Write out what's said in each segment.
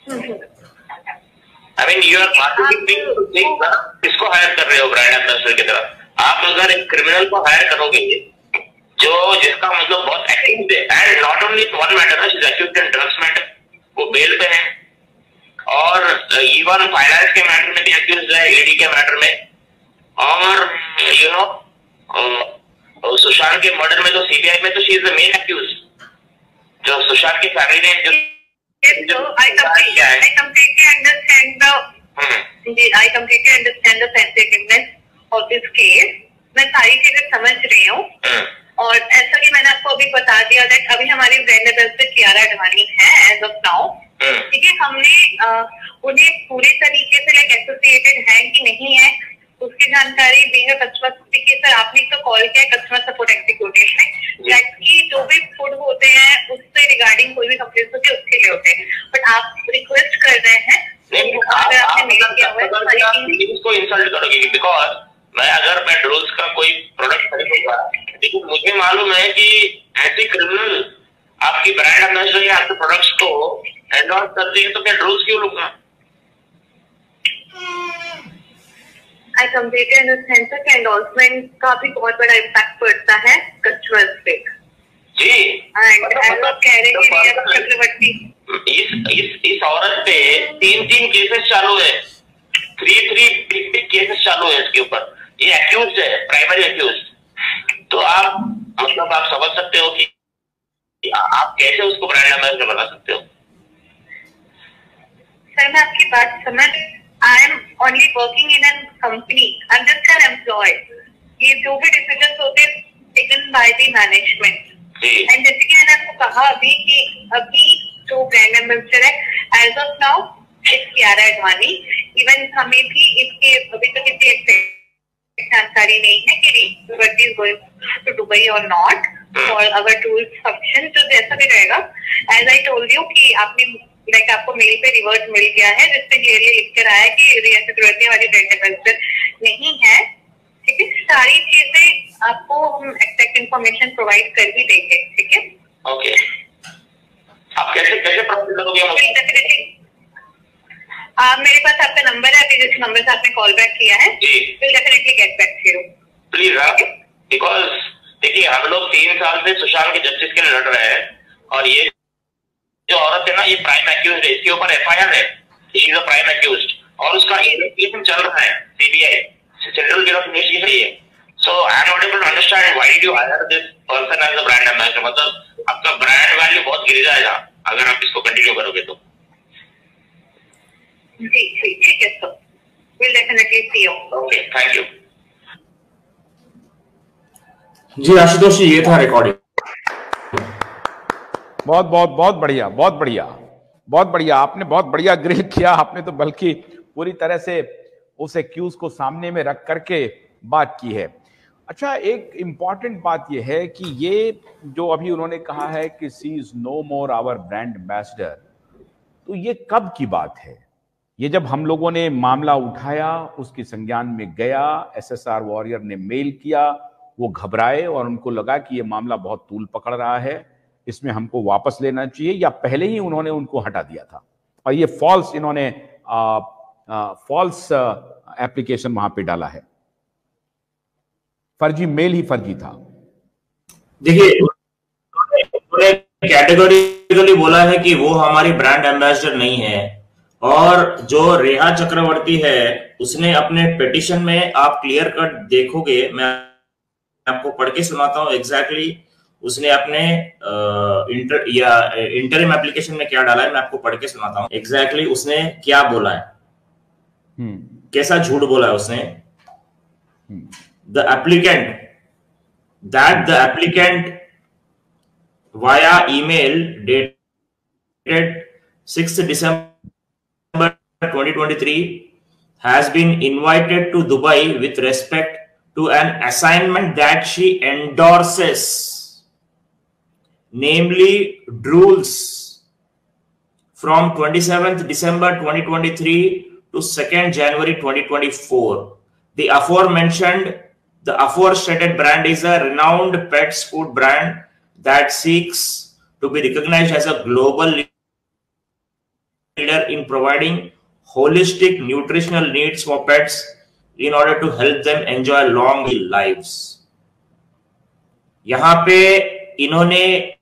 I mean you are marketing, किसको hire कर रहे हो ब्रांड एम्बेसडर की तरह? आप अगर एक क्रिमिनल को हायर करोगे जो जिसका मतलब बहुत एक्टिव है, and not only one matter है, she is accused in drugs matter, वो बेल पे है, और इवन फाइनेंस के मैटर में भी एक्यूज्ड है, ईडी के मैटर में, और यू नो सुशांत के मर्डर में तो सीबीआई में तो she is the main accused, जो सुशांत की फैमिली ने जो I completely understand the sensitiveness of this case. मैं सारी चीजें समझ रही हूँ, और ऐसा कि मैंने आपको अभी बता दिया दैट अभी हमारी ब्रांड एम्बेसडर कियारा आडवाणी है एज ऑफ नाउ, ठीक है। हमने उन्हें पूरे तरीके से लाइक एसोसिएटेड है कि नहीं है उसकी जानकारी बीइंग अ कस्टमर, देखिए सर आपने तो कॉल किया कस्टमर सपोर्ट एग्जीक्यूटिव में, दैट की जो भी फूड होते हैं उससे रिगार्डिंग कोई भी कंप्लेंट होती है उसके लिए होते हैं, बट आप रिक्वेस्ट कर रहे हैं अगर आपने मेल किया हुआ है उसको इंसल्ट करोगे, बिकॉज मैं रूल्स का कोई प्रोडक्ट खरीदूंगा, लेकिन मुझे मालूम है कि ऐसे क्रिमिनल आपकी ब्रांड एम्बेसडर या आपके प्रोडक्ट्स को एंडोर्स करते हैं, तो मैं रूल्स क्यों लूंगा? आई कंप्लीटली अंडरस्टैंड सर कि एंडोर्समेंट का भी बहुत बड़ा इम्पैक्ट पड़ता है कस्टमर्स पे जी, एंड कह रहे हैं रिया चक्रवर्ती इस औरत पे 3 केसेस चालू है, 3 बिग केसेस चालू है इसके ऊपर, ये एक्यूज्ड है, प्राइमरी एक्यूज्ड। तो आप मतलब आप समझ सकते हो कि आप कैसे उसको ब्रांड एम्बेसडर बना सकते हो। सर मैं आपकी बात समझ, I am only working in an company, I am just an employee, ये जो भी डिसीजन होते हैं taken by the management, and जैसे कि मैंने आपको कहा अभी कि अभी जो ब्रांड एम्बेसडर है as of now it's Kiara Advani. Even हमें भी इसके अभी तक इतनी जानकारी नहीं है कि Chakraborty is going to Dubai और नॉट, और अवर टूल्स फंक्शन जो जैसा भी रहेगा, एज आई टोल्ड यू कि आपने लाइक आपको मेल पे रिवर्ट मिल गया है जिससे क्लियरली लिख कर आया कि रिया चक्रवर्ती वाली ब्रांड एम्बेसडर नहीं है, ठीक है। सारी चीजें आपको हम एक्सैक्ट इन्फॉर्मेशन प्रोवाइड कर ही देंगे, ठीक है। ओके, आप कैसे प्रोवाइड करोगे? मेरे पास आपका नंबर है, अभी जिस नंबर से आपने कॉल बैक किया है, will definitely get back to you please, because देखिए हम लोग 3 साल से सुशांत के जस्टिस के लिए लड़ रहे हैं, और ये जो औरत है ना ये प्राइम एक्यूज्ड है, इसके ऊपर एफआईआर है, she is a prime accused, और उसका इन्वेस्टिगेशन चल रहा है, CBI central bureau of investigation है। So I am not able to understand why did you hire this person as a brand ambassador, मतलब आपका ब्रांड वैल्यू बहुत गिर जाएगा अगर आप इसको कंटिन्यू करोगे तो। जी ठीक है sir, will definitely see you. Okay, thank you जी। आशुतोष जी, ये था रिकॉर्डिंग। बहुत बहुत बहुत बढ़िया, बहुत बढ़िया, बहुत बढ़िया, आपने बहुत बढ़िया ग्रिल किया आपने, तो बल्कि पूरी तरह से उस एक्यूज को सामने में रख करके बात की है। अच्छा, एक इंपॉर्टेंट बात यह है कि ये जो अभी उन्होंने कहा है कि she is no more our brand ambassador, तो ये कब की बात है? ये जब हम लोगों ने मामला उठाया, उसके संज्ञान में गया, एसएसआर वॉरियर ने मेल किया, वो घबराए और उनको लगा कि ये मामला बहुत तूल पकड़ रहा है, इसमें हमको वापस लेना चाहिए, या पहले ही उन्होंने उनको हटा दिया था और ये फॉल्स इन्होंने फॉल्स एप्लीकेशन वहां पे डाला है, फर्जी मेल ही फर्जी था। देखिए, उन्होंने कैटेगोरिकली बोला है कि वो हमारी ब्रांड एम्बेसडर नहीं है, और जो रेहा चक्रवर्ती है उसने अपने पिटीशन में, आप क्लियर कट देखोगे, मैं आपको पढ़ के सुनाता हूं एग्जैक्टली उसने अपने इंटरिम एप्लीकेशन में क्या डाला है, मैं आपको पढ़ के सुनाता हूं एग्जैक्टली उसने क्या बोला है, कैसा झूठ बोला है उसने। The applicant via email dated 6th December 2023 has been invited to Dubai with respect to an assignment that she endorses, namely Drools, from 27th December 2023 to 2nd January 2024. The aforestated brand is a renowned pets food brand that seeks to be recognized as a global leader in providing holistic nutritional needs for pets in order to help them enjoy long lives. यहां पे इन्होंने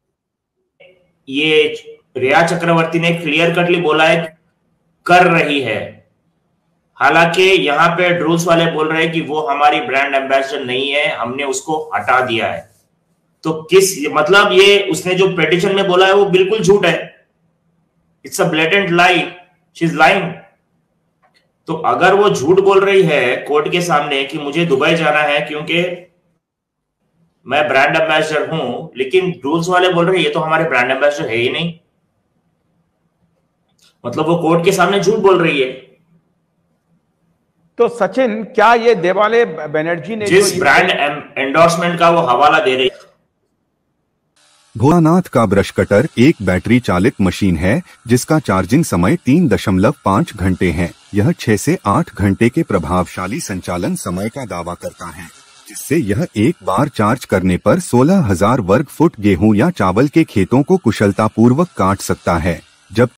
ये रेहा चक्रवर्ती ने clear कटली बोला है कर रही है, हालांकि यहाँ पे ड्रूल्स वाले बोल रहे हैं कि वो हमारी ब्रांड एम्बेसडर नहीं है, हमने उसको हटा दिया है। तो किस मतलब ये उसने जो पिटीशन में बोला है वो बिल्कुल झूठ है, it's a blatant lie, she is lying. तो अगर वो झूठ बोल रही है कोर्ट के सामने कि मुझे दुबई जाना है क्योंकि मैं ब्रांड एम्बेसडर हूं, लेकिन ड्रूल्स वाले बोल रहे हैं ये तो हमारे ब्रांड एम्बेसडर है ही नहीं, मतलब वो कोर्ट के सामने झूठ बोल रही है। तो सचिन, क्या ये देवाले बनर्जी ने जिस ब्रांड एंडोर्समेंट का वो हवाला दे रही है, भोलानाथ का ब्रश कटर एक बैटरी चालित मशीन है जिसका चार्जिंग समय 3.5 घंटे है। यह 6 से 8 घंटे के प्रभावशाली संचालन समय का दावा करता है, जिससे यह एक बार चार्ज करने पर 16,000 वर्ग फुट गेहूं या चावल के खेतों को कुशलतापूर्वक काट सकता है, जबकि